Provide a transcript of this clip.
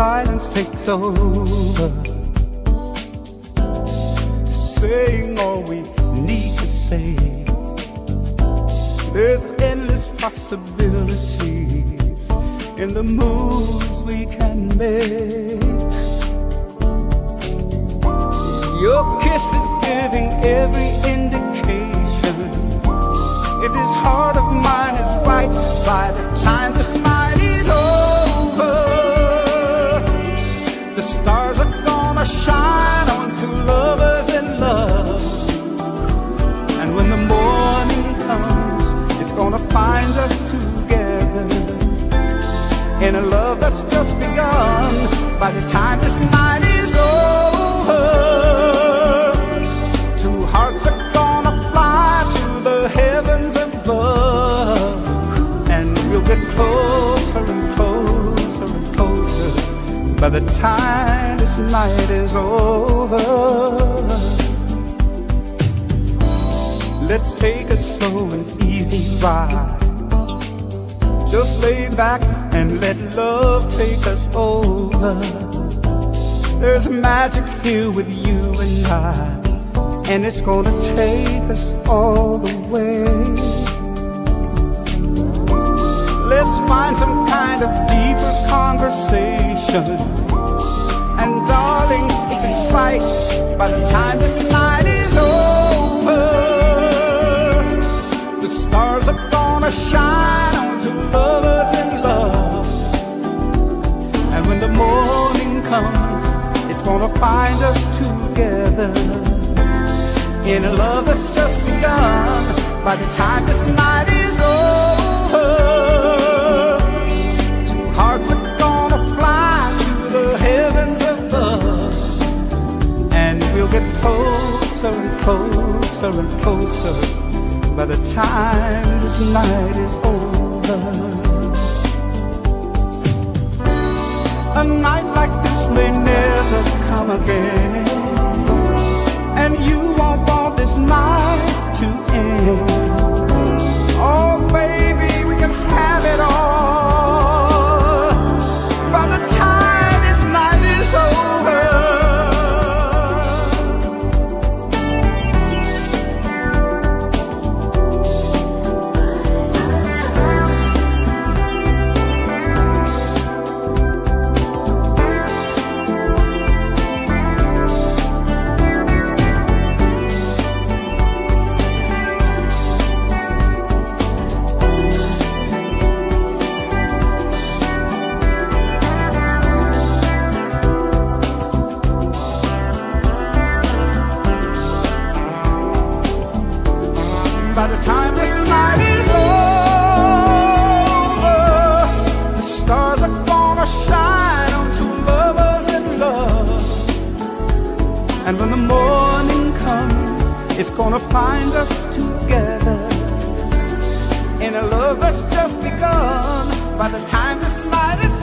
silence takes over, saying all we need to say. There's endless possibilities in the moves we can make. Your kiss is giving every indication. If this heart of mine is right, by the time this night is over, the stars are gonna shine on two lovers in love. And when the morning comes, it's gonna find us together in a love that's just begun. By the time this night is over, two hearts are gonna fly to the heavens above, and we'll get closer and closer and closer by the time this night is over. Let's take a slow and easy ride. Just lay back and let love take us over. There's magic here with you and I, and it's gonna take us all the way. Let's find some kind of deeper conversation, and darling, if it's right, by the time this night is over, the stars are gonna shine on two lovers in love. And when the morning comes, it's gonna find us together in a love that's just begun. By the time this night is over, two hearts are gonna fly to the heavens above, and we'll get closer and closer and closer by the time this night is over. A night like this may never come again, and you won't want this night to end. Oh baby, we can have it all by the time this night is over. By the time this night is over, the stars are gonna shine on two lovers in love. And when the morning comes, it's gonna find us together in a love that's just begun. By the time this night is